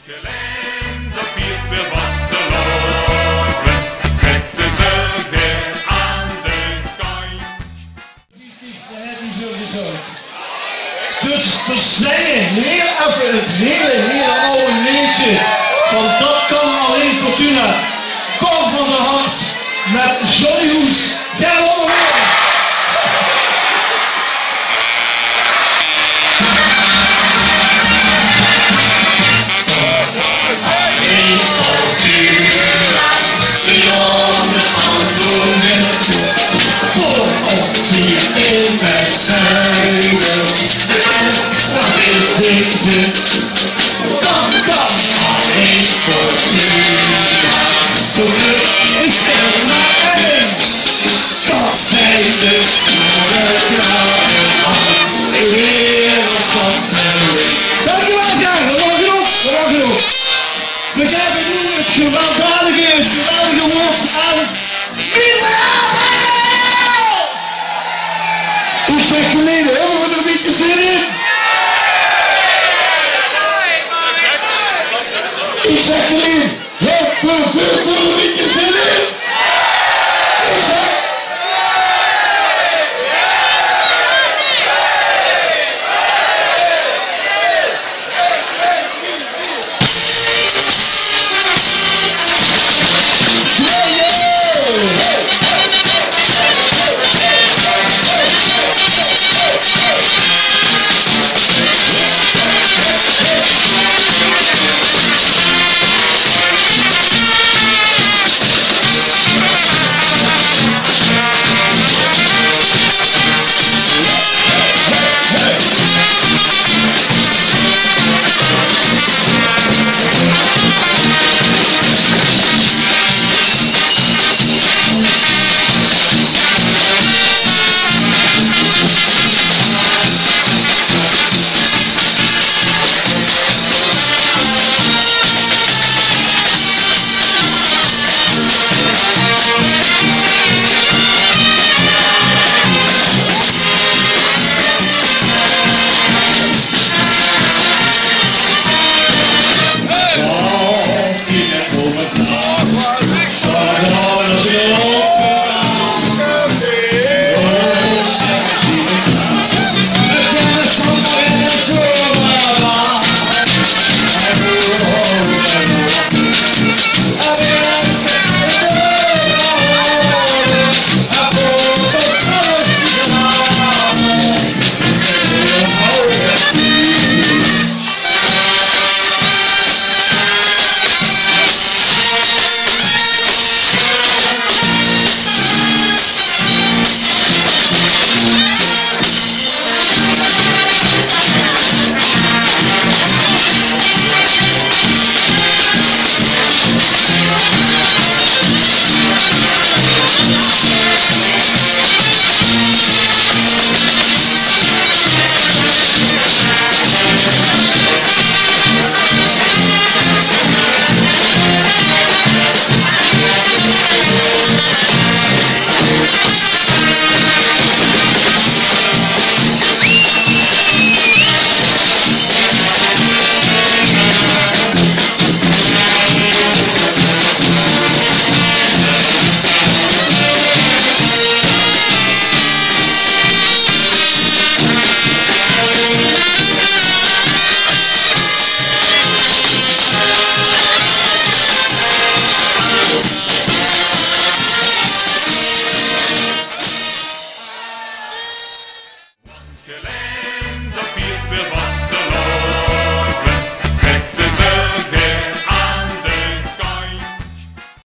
Gelände viert weer vastelopen, zetten ze weer aan de kant. Dus versnijden, heel even het hele oude liedje, want dat kan alleen Fortuna. Kom van de hart met Johnny Hoes. Ja, we gaan nu het gewelddadige woord aan Israël! Hoe zegt geleden, hebben we er niet te zin in? Ik zeg geleden,